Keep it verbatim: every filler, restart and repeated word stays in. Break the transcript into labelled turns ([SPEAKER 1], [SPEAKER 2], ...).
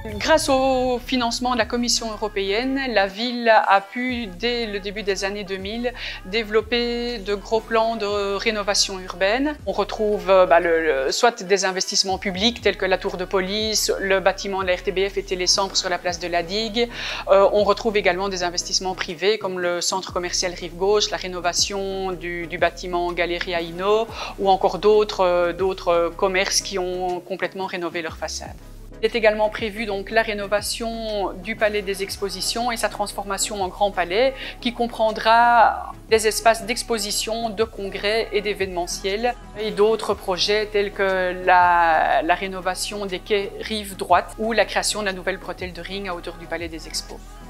[SPEAKER 1] Grâce au financement de la Commission européenne, la ville a pu, dès le début des années deux mille, développer de gros plans de rénovation urbaine. On retrouve bah, le, le, soit des investissements publics tels que la tour de police, le bâtiment de la R T B F et Télécentre sur la place de la Digue. Euh, on retrouve également des investissements privés comme le centre commercial Rive Gauche, la rénovation du, du bâtiment Galeria Inno ou encore d'autres euh, d'autres commerces qui ont complètement rénové leur façade. Il est également prévu donc la rénovation du palais des expositions et sa transformation en grand palais qui comprendra des espaces d'exposition, de congrès et d'événementiel et d'autres projets tels que la, la rénovation des quais rive droite ou la création de la nouvelle bretelle de ring à hauteur du palais des expos.